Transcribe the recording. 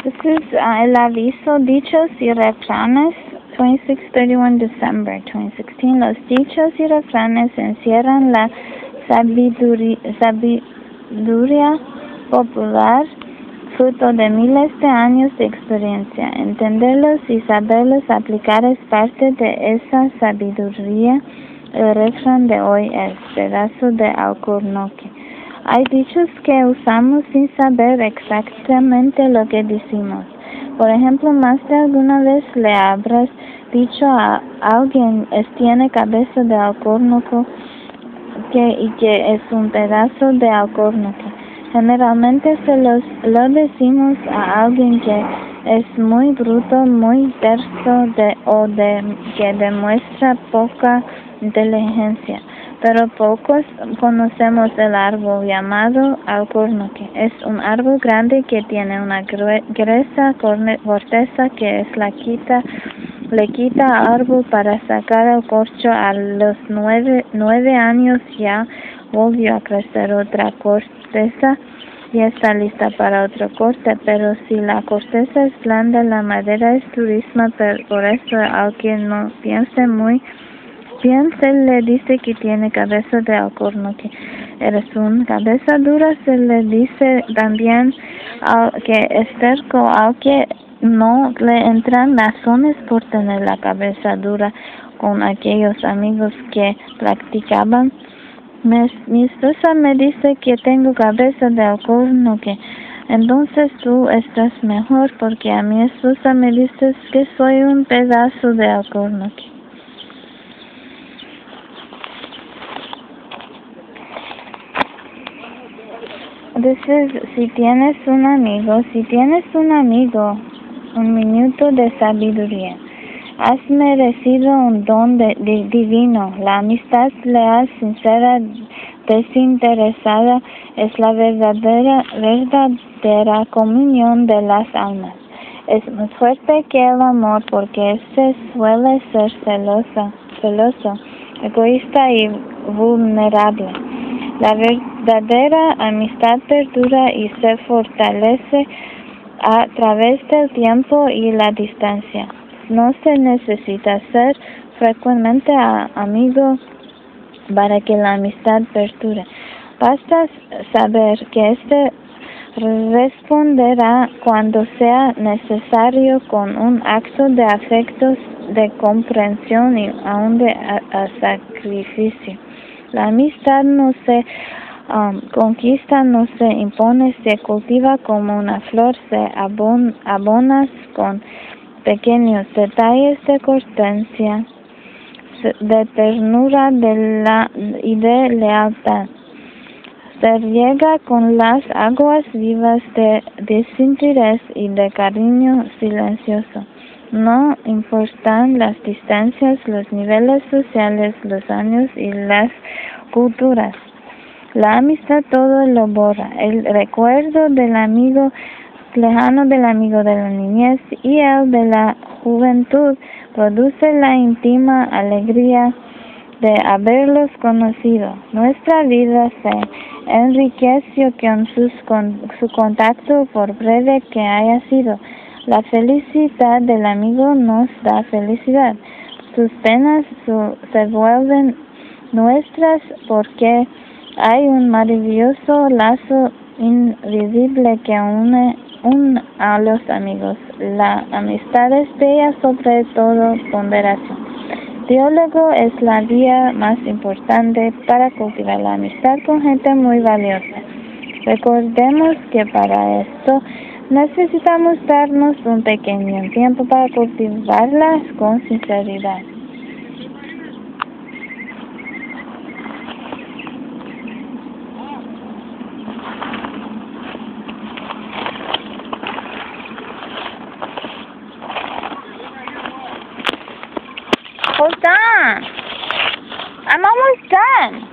This is el aviso dichos y refranes 26-31 December 2016. Los dichos y refranes encierran la sabiduría popular, fruto de miles de años de experiencia. Entenderlos y saberlos aplicar es parte de esa sabiduría. El refrán de hoy es pedazo de alcornoque. Hay dichos que usamos sin saber exactamente lo que decimos. Por ejemplo, más de alguna vez le habrás dicho a alguien tiene cabeza de alcornoque y que es un pedazo de alcornoque. Generalmente lo decimos a alguien que es muy bruto, muy terso que demuestra poca inteligencia. Pero pocos conocemos el árbol llamado alcornoque. Es un árbol grande que tiene una gruesa corteza que le quita al árbol para sacar el corcho. A los 9 años ya volvió a crecer otra corteza y está lista para otro corte. Pero si la corteza es blanda, la madera es durísima. Por eso, aunque no piense muy bien, se le dice que tiene cabeza de alcornoque. Eres una cabeza dura. Se le dice también que es terco, aunque no le entran razones por tener la cabeza dura. Con aquellos amigos que practicaban, mi esposa me dice que tengo cabeza de alcornoque. Entonces tú estás mejor, porque a mi esposa me dices que soy un pedazo de alcornoque. Si tienes un amigo, un minuto de sabiduría. Has merecido un don divino. La amistad leal, sincera, desinteresada es la verdadera comunión de las almas. Es más fuerte que el amor, porque este suele ser celoso, egoísta y vulnerable. La verdadera amistad perdura y se fortalece a través del tiempo y la distancia. No se necesita ser frecuentemente amigo para que la amistad perdure. Basta saber que responderá cuando sea necesario con un acto de afecto, de comprensión y aún de sacrificio. La amistad no se conquista, no se impone, se cultiva como una flor, se abonas con pequeños detalles de cortesía, de ternura y de lealtad. Se riega con las aguas vivas de desinterés y de cariño silencioso. No importan las distancias, los niveles sociales, los años y las culturas. La amistad todo lo borra. El recuerdo del amigo lejano, del amigo de la niñez y el de la juventud produce la íntima alegría de haberlos conocido. Nuestra vida se enriqueció con su contacto, por breve que haya sido. La felicidad del amigo nos da felicidad. Sus penas se vuelven nuestras, porque hay un maravilloso lazo invisible que une a los amigos. La amistad es bella sobre todo ponderación. Diálogo es la vía más importante para cultivar la amistad con gente muy valiosa. Recordemos que para esto necesitamos darnos un pequeño tiempo para cultivarlas con sinceridad. Hold on. I'm almost done.